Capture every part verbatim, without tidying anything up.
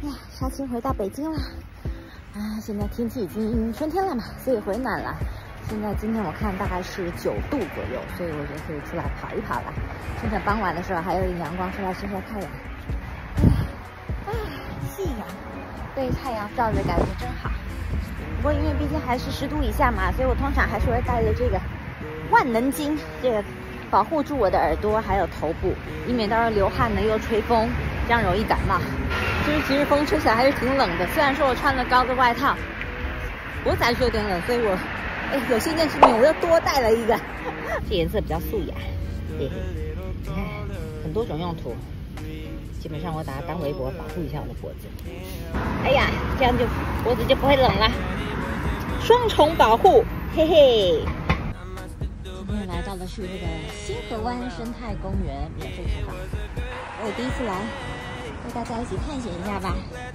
哎呀，杀青回到北京了。啊，现在天气已经春天了嘛，所以回暖了。现在今天我看大概是九度左右，所以我觉得可以出来跑一跑了。趁着傍晚的时候还有点阳光，出来晒晒太阳。哎，哎，夕阳被太阳照着，感觉真好。不过因为毕竟还是十度以下嘛，所以我通常还是会带着这个万能巾，这个保护住我的耳朵还有头部，以免到时候流汗呢又吹风，这样容易感冒。就是其实风吹起来还是挺冷的，虽然说我穿了高的外套，脖子还是有点冷，所以我哎有些件事情我又多带了一个。这颜色比较素雅，对，你看很多种用途，基本上我把它当围脖保护一下我的脖子。哎呀，这样就脖子就不会冷了，双重保护，嘿嘿。今天来到的是这个新河湾生态公园免费开放，我第一次来。和大家一起探险一下吧。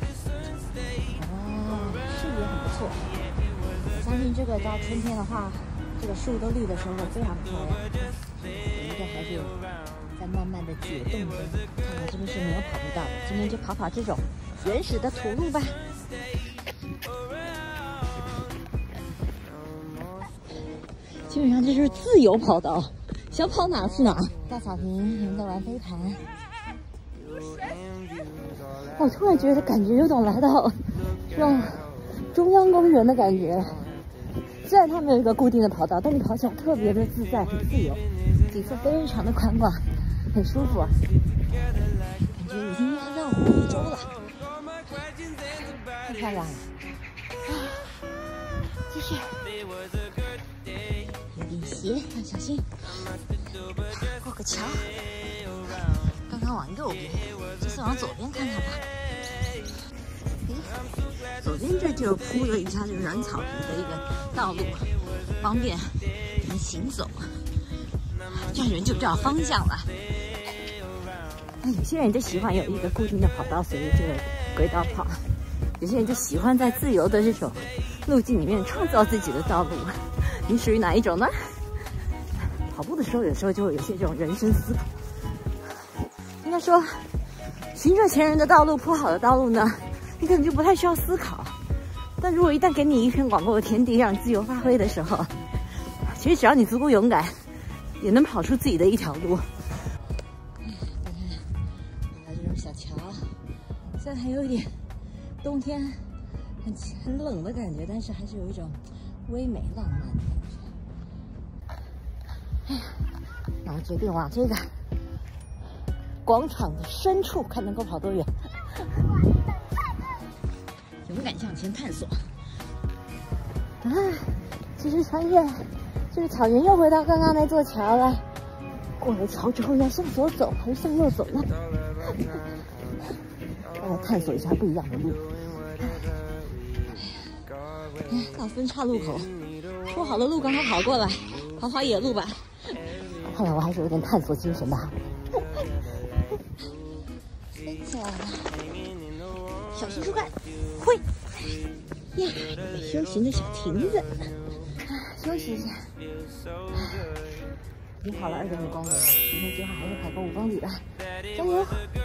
哦，视野很不错。我相信这个到春天的话，这个树都绿的时候非常漂亮。一个还是在慢慢的解冻中，看来这边是没有跑步道的，今天就跑跑这种原始的土路吧。基本上这就是自由跑道，想跑哪是哪。大草坪有人在玩飞盘。我突然觉得感觉有种来到这种中央公园的感觉。虽然它没有一个固定的跑道，但你跑起来特别的自在，很自由，景色非常的宽广，很舒服啊。感觉已经要绕过一周了，太漂亮了。啊，继续，有点斜，要小心。过个桥。刚刚往右边，这次往左边看看吧。诶，左边这就铺了一下这个软草坪的一个道路，方便人行走，这样人就知道方向了。那有些人就喜欢有一个固定的跑道，随着这个轨道跑；有些人就喜欢在自由的这种路径里面创造自己的道路。你属于哪一种呢？跑步的时候，有时候就会有些这种人生思考。应该说，循着前人的道路铺好的道路呢，你可能就不太需要思考。但如果一旦给你一片广阔的天地，让你自由发挥的时候，其实只要你足够勇敢，也能跑出自己的一条路。大家看，来到这种小桥，虽然还有一点冬天很很冷的感觉，但是还是有一种唯美浪漫的感觉。哎呀，那我决定往这个广场的深处看能够跑多远。勇敢向前探索。啊，其实穿越这个草原又回到刚刚那座桥了。过了桥之后要向左走还是向右走呢？来探索一下不一样的路。哎，到分岔路口，说好的路刚好跑过来，跑跑野路吧。看来我还是有点探索精神的。飞起来了，小心树干，会呀，休闲的小亭子，休息一下。已经跑了二点五公里了，今天计划还是跑个五公里吧，加油！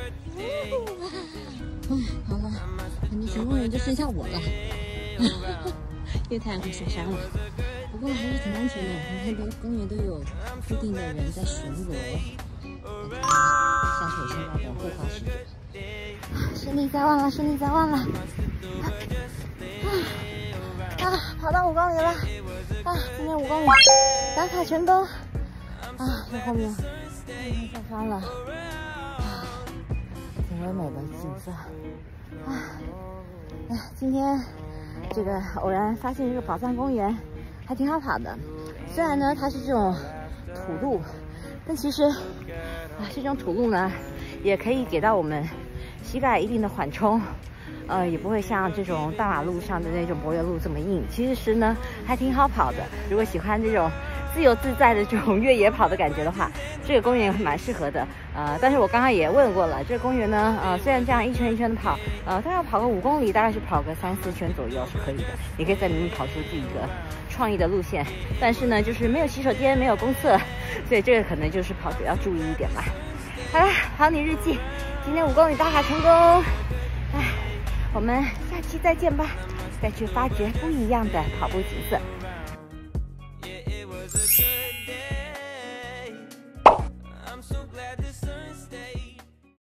嗯，好了，感觉全公园就剩下我了，因为太阳快下山了。不过还是挺安全的，很多公园都有固定的人在巡逻。像是我现在的护花使者。胜利在望了，胜利在望了！啊啊，跑到五公里了！啊，今天五公里打卡成功！啊，这后面后面下山了，啊，挺唯美的景色。啊，哎呀，今天这个偶然发现这个宝藏公园还挺好跑的，虽然呢它是这种土路，但其实。啊，这种土路呢，也可以给到我们膝盖一定的缓冲，呃，也不会像这种大马路上的那种柏油路这么硬。其实呢，还挺好跑的。如果喜欢这种自由自在的这种越野跑的感觉的话，这个公园蛮适合的。呃，但是我刚刚也问过了，这个公园呢，呃，虽然这样一圈一圈的跑，呃，但要跑个五公里，大概是跑个三四圈左右是可以的。你可以在里面跑出自己的创意的路线，但是呢，就是没有洗手间，没有公厕，所以这个可能就是跑者要注意一点吧。好了，跑你日记，今天五公里打卡成功，哎， 我们下期再见吧，再去发掘不一样的跑步景色。 Yeah, it was a good day. I'm so glad